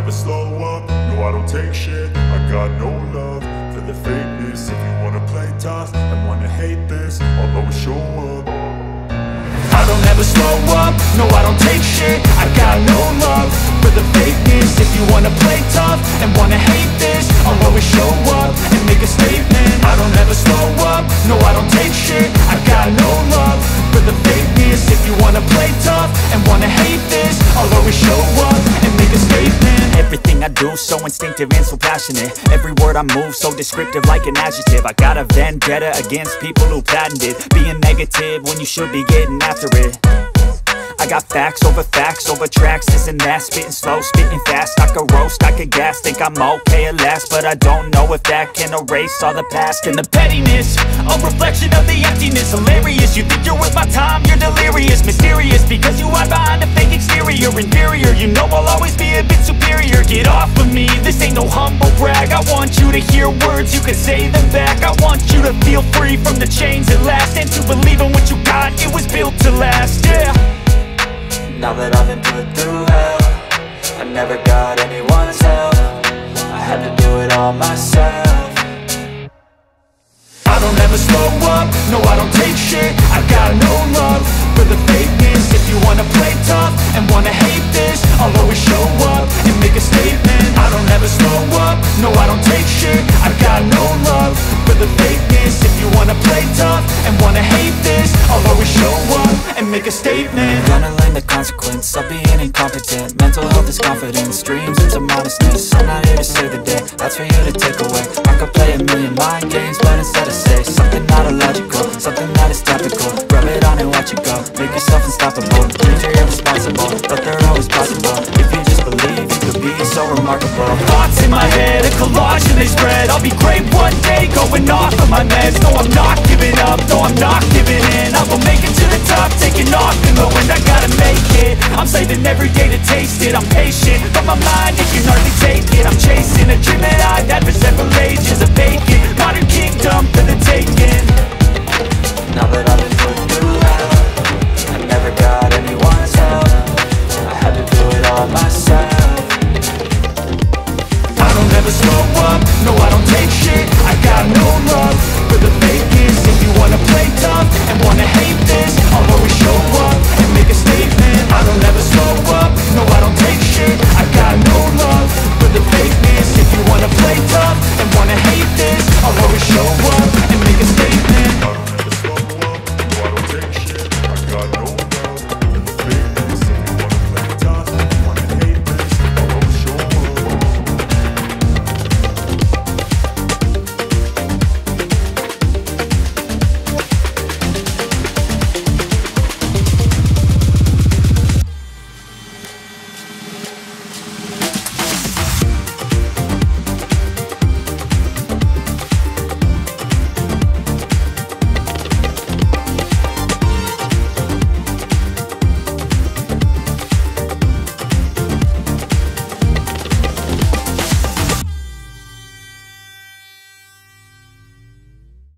never slow up, no I don't take shit. I got no love for the fakeness. If you wanna play tough and wanna hate this, I'll always show up. I don't ever slow up, no I don't take shit. I got no love for the fakeness. If you wanna play tough and wanna hate this, I'll always show up and make a statement. I don't ever slow up, no I don't take shit. I got no love for the fakeness. If you wanna play tough and wanna hate this, I'll always show up and make a statement. Everything I do so instinctive and so passionate. Every word I move so descriptive like an adjective. I got a vendetta against people who patented being negative when you should be getting after it. I got facts over tracks, this and that. Spitting slow, spitting fast. I could roast, I could gas. Think I'm okay at last, but I don't know if that can erase all the past. And the pettiness, a reflection of the emptiness. Hilarious, you think you're worth my time, you're delirious. Mysterious, because you hide behind a fake exterior. Inferior, you know I'll always be a bit superior. Get off of me, this ain't no humble brag. I want you to hear words, you can say them back. I want you to feel free from the chains at last, and to believe in what you got, it was built to last, yeah. Now that I've been put through hell, I never got anyone's help. I had to do it all myself. I don't ever slow up, no I don't take shit. I got no love for the fakeness. If you wanna play tough and wanna hate this, I'll always show up and make a statement. I don't ever slow up, no I don't take shit. I got no love for the fakeness. If you wanna play tough and wanna hate this, I'll always show up and make a statement. Gonna learn the consequence of being incompetent. Mental health is confidence, dreams into modestness. I'm not here to save the day, that's for you to take away. I could play a million mind games, but instead I say something not illogical, something that is topical. Rub it on and watch it go, make yourself unstoppable. Dreams are irresponsible, but they're always possible. If you just believe, you could be so remarkable. Thoughts in my head, a collage and they spread. I'll be great one day, going off of my meds. No, I'm not giving up, no, I'm not giving in. I will make it to the top, taking off in the wind. I gotta make it, I'm saving every day to taste it. I'm patient, but my mind is